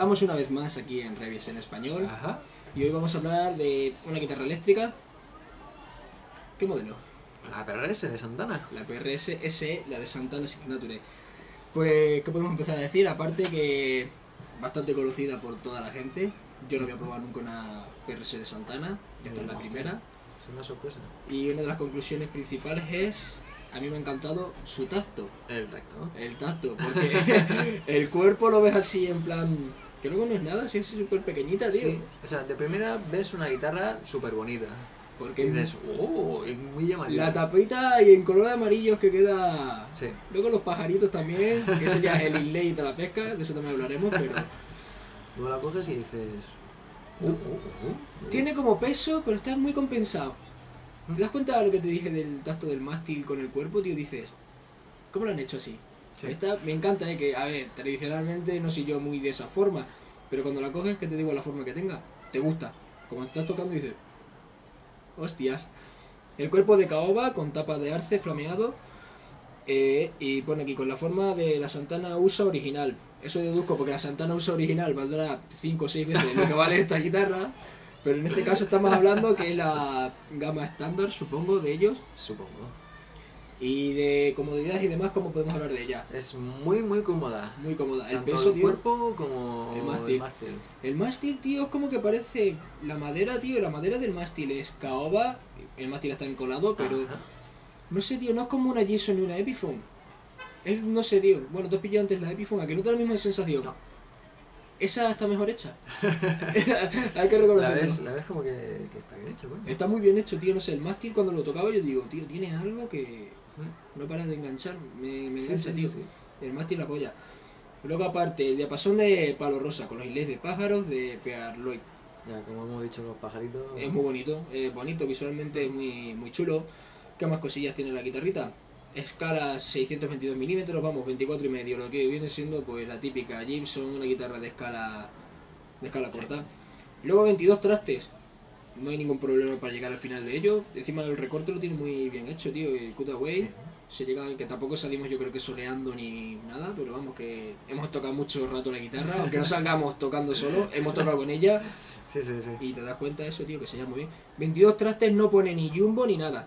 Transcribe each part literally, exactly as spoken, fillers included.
Estamos una vez más aquí en Reviews en Español. Ajá. Y hoy vamos a hablar de una guitarra eléctrica. ¿Qué modelo? La P R S de Santana. La P R S S E, la de Santana Signature. Pues, ¿qué podemos empezar a decir? Aparte que bastante conocida por toda la gente. Yo no había probado nunca una P R S de Santana. Esta es la primera. Es una sorpresa. Y una de las conclusiones principales es... A mí me ha encantado su tacto. El tacto. El tacto, porque el cuerpo lo ves así en plan... Que luego no es nada, sí es súper pequeñita, tío. Sí, o sea, de primera ves una guitarra súper bonita. Porque Y dices, oh, es muy llamativa. la tapita y en color de amarillo que queda... Sí. Luego los pajaritos también, que ese ya es el inlay y toda la pesca, de eso también hablaremos, pero... Luego la coges y dices... Uh, uh, uh, uh. Tiene como peso, pero está muy compensado. ¿Te das cuenta de lo que te dije del tacto del mástil con el cuerpo, tío? Dices, ¿cómo lo han hecho así? Sí. Esta, me encanta, ¿eh? Que, a ver, tradicionalmente no soy yo muy de esa forma, pero cuando la coges, que te digo la forma que tenga, te gusta. Como estás tocando dices, hostias. El cuerpo de caoba con tapa de arce flameado, eh, y pone aquí con la forma de la Santana U S A original. Eso deduzco porque la Santana U S A original valdrá cinco o seis veces lo que vale esta guitarra, pero en este caso estamos hablando que es la gama estándar, supongo, de ellos. Supongo. Y de comodidades y demás, ¿cómo podemos hablar de ella? Es muy, muy cómoda. Muy cómoda. El Tanto peso, el tío. cuerpo como el mástil. El mástil, tío, es como que parece la madera, tío. La madera del mástil es caoba. El mástil está encolado, pero Ajá. no sé, tío, no es como una Gibson ni una Epiphone. Es, no sé, tío. Bueno, tú has pillado antes la Epiphone, ¿a que no te da la misma sensación? No. Esa está mejor hecha. Hay que La reconocerlo. ves, la ves como que, que está bien hecho, coño. Está muy bien hecho, tío. No sé, el mástil cuando lo tocaba yo digo, tío, tiene algo que Ujú. no para de enganchar. Me, me Sí, engancha, sí, tío. sí, sí. El mástil la polla. Luego aparte, el diapasón de palo rosa con los inlays de pájaros de Pearloy. Ya, como hemos dicho, los pajaritos... Es muy bonito, es bonito, visualmente es muy, muy chulo. ¿Qué más cosillas tiene la guitarrita? Escala seiscientos veintidós milímetros, vamos, veinticuatro y medio, lo que viene siendo pues la típica Gibson, una guitarra de escala de escala corta. Luego veintidós trastes, no hay ningún problema para llegar al final de ello. Encima el recorte lo tiene muy bien hecho, tío, el cutaway. Sí. Se llega, que tampoco salimos yo creo que soleando ni nada, pero vamos que hemos tocado mucho rato la guitarra, aunque no salgamos tocando solo, hemos tocado con ella. Sí, sí, sí. Y te das cuenta de eso, tío, que se llama muy bien. veintidós trastes no pone ni Jumbo ni nada.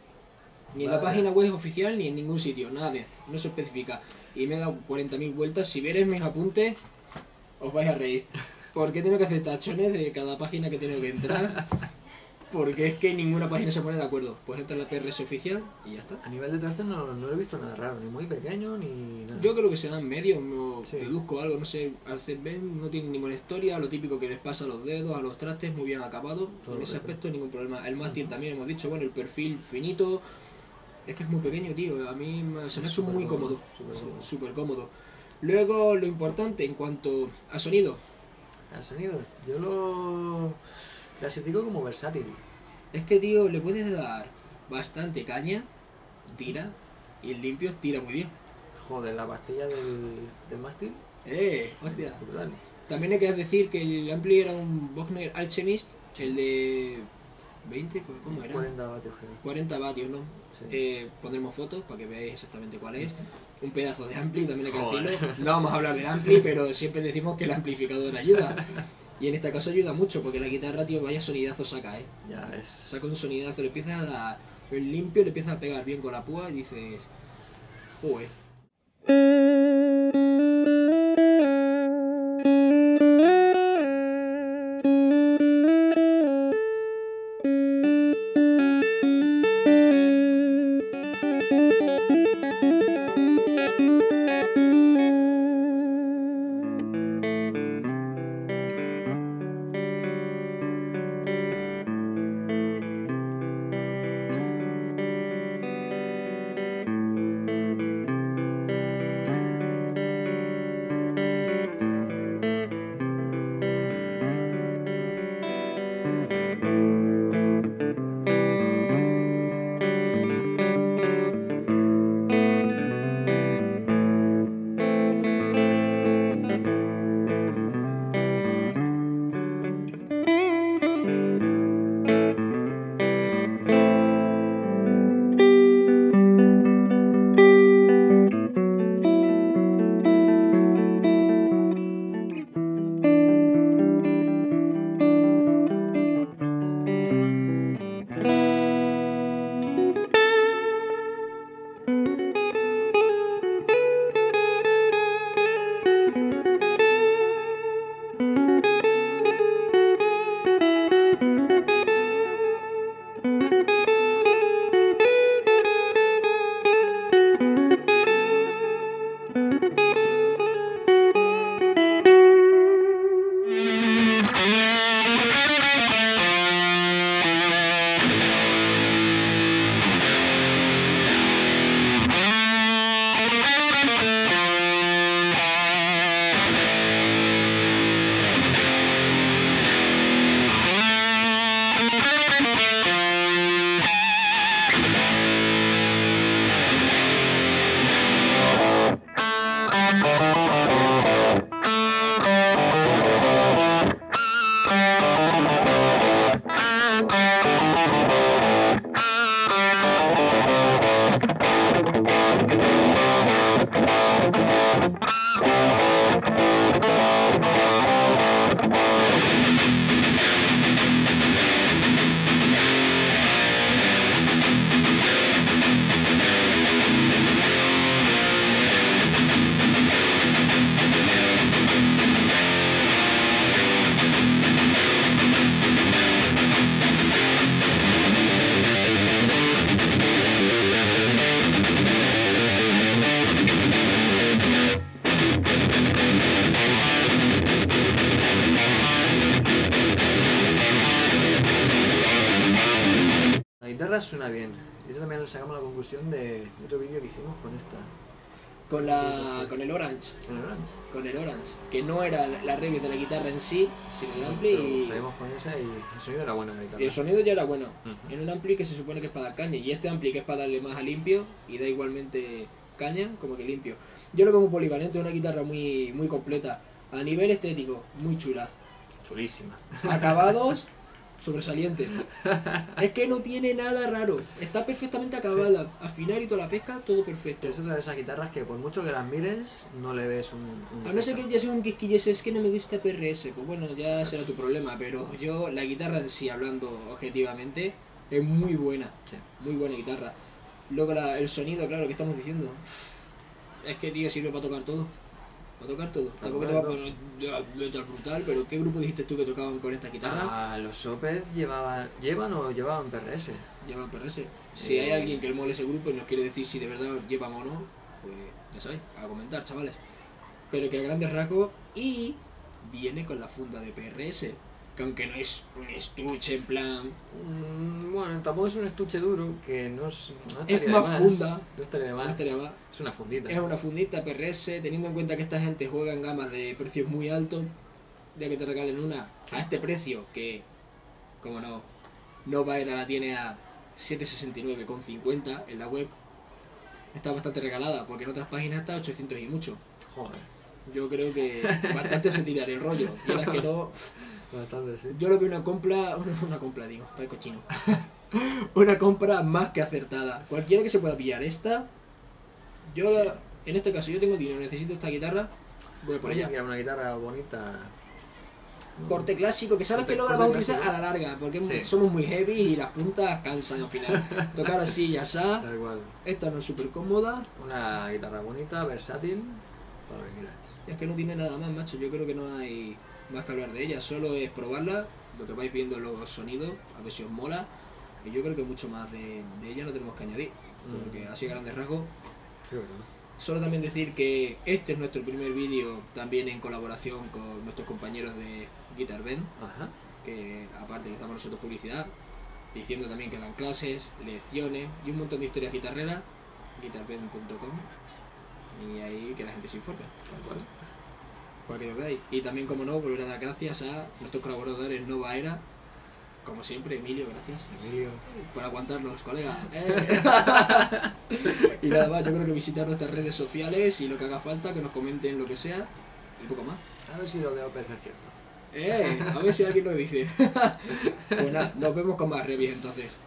Ni en la Vale. página web oficial ni en ningún sitio, nada de, no se especifica. Y me he dado cuarenta mil vueltas. Si vieres mis apuntes, os vais a reír. Porque tengo que hacer tachones de cada página que tengo que entrar. Porque es que ninguna página se pone de acuerdo. Pues entra en la P R S oficial y ya está. A nivel de trastes no, no he visto nada raro, ni muy pequeño ni nada. Yo creo que serán medios, no Sí. deduzco algo, no sé, al ven no tienen ninguna historia, lo típico que les pasa a los dedos, a los trastes, muy bien acabado, Todo en ese correcto. aspecto ningún problema. El mástil también hemos dicho, bueno, el perfil finito, es que es muy pequeño, tío, a mí me- se me ha hecho Súper muy cómodo, cómodo, súper cómodo. súper cómodo. Luego, lo importante en cuanto a sonido, El sonido, yo lo clasifico como versátil. es que, tío, le puedes dar bastante caña, tira, y el limpio tira muy bien. Joder, la pastilla del, del mástil, Eh, hostia. brutal. También hay que decir que el ampli era un Bogner Alchemist, el de veinte, ¿cómo era? cuarenta vatios, creo. cuarenta vatios, ¿no? Sí. Eh, pondremos fotos para que veáis exactamente cuál es. Un pedazo de ampli, también hay que Joder. decirlo. No vamos a hablar del ampli, pero siempre decimos que el amplificador ayuda. Y en este caso ayuda mucho, porque la guitarra, tío, vaya sonidazo saca, ¿eh? Ya es. Saca un sonidazo, le empiezas a dar el limpio, le empiezas a pegar bien con la púa y dices... Joder. suena bien. Y eso también sacamos la conclusión de otro vídeo que hicimos con esta. Con, la, con el Orange. Con el Orange. Con el Orange. Que no era la review de la guitarra en sí, sino del ampli. Y salimos con esa y el sonido era bueno de la guitarra. el sonido ya era bueno. Uh-huh. En un ampli que se supone que es para dar caña. Y este ampli que es para darle más a limpio. Y da igualmente caña como que limpio. Yo lo veo muy polivalente, una guitarra muy, muy completa. A nivel estético, muy chula. Chulísima. Acabados, sobresalientes. Es que no tiene nada raro. Está perfectamente acabada. Sí. Afinar y toda la pesca, todo perfecto. Es una de esas guitarras que por mucho que las mires, no le ves un... un a no ser que ya sea un quisquillese, es que no me gusta P R S. Pues bueno, ya será tu problema. Pero yo, la guitarra en sí, hablando objetivamente, es muy buena. Sí. Muy buena guitarra. Luego la, el sonido, claro, que estamos diciendo. Es que, tío, sirve para tocar todo. Para tocar todo. Para Tampoco te va a poner metal brutal, pero ¿qué grupo dijiste tú que tocaban con esta guitarra? Ah, los Opeth llevaban, llevan o llevaban P R S. Llevan P R S. Si eh... hay alguien que le mole ese grupo y nos quiere decir si de verdad llevan o no, pues ya sabéis, a comentar, chavales. Pero que a grandes rasgos, y viene con la funda de P R S. Que aunque no es un estuche en plan... Mm, bueno, tampoco es un estuche duro, que no es... No es más, más funda. No estaría de más. No estaría más. Es una fundita. Es una fundita P R S, teniendo en cuenta que esta gente juega en gamas de precios muy altos, ya que te regalen una a este precio, que, como no, Nova Era la tiene a setecientos sesenta y nueve con cincuenta en la web. Está bastante regalada, porque en otras páginas está a ochocientos y mucho. Joder. Yo creo que bastante se tiraría el rollo. Y las que no... Bastante, sí. Yo lo veo una compra, una compra digo, para el cochino. Una compra más que acertada. Cualquiera que se pueda pillar esta, yo sí. En este caso yo tengo dinero, necesito esta guitarra, voy por ella. Quiero una guitarra bonita. Corte clásico, que sabes corte, que luego la vamos a utilizar a la larga, porque sí. Somos muy heavy y las puntas cansan al final. Tocar así ya está. Tal cual. Esta no es súper cómoda. Una guitarra bonita, versátil, para lo que quieras. Es que no tiene nada más, macho, yo creo que no hay más que hablar de ella, solo es probarla, lo que vais viendo los sonidos, a ver si os mola, y yo creo que mucho más de, de ella no tenemos que añadir, porque mm. así a grandes rasgos. Qué bueno. Solo también decir que este es nuestro primer vídeo también en colaboración con nuestros compañeros de Guitar Band, Ajá. que aparte les damos nosotros publicidad, diciendo también que dan clases, lecciones y un montón de historias guitarreras, guitarband punto com, y ahí que la gente se informe. Para que lo veáis. Y también, como no, volver a dar gracias a nuestros colaboradores Nova Era, como siempre. Emilio, gracias. Emilio. Por aguantarnos, colega. ¿Eh? Y nada más, yo creo que visitar nuestras redes sociales y lo que haga falta, que nos comenten lo que sea y poco más. A ver si lo veo perfeccionado. Eh, a ver si alguien lo dice. Pues nada, nos vemos con más reviews entonces.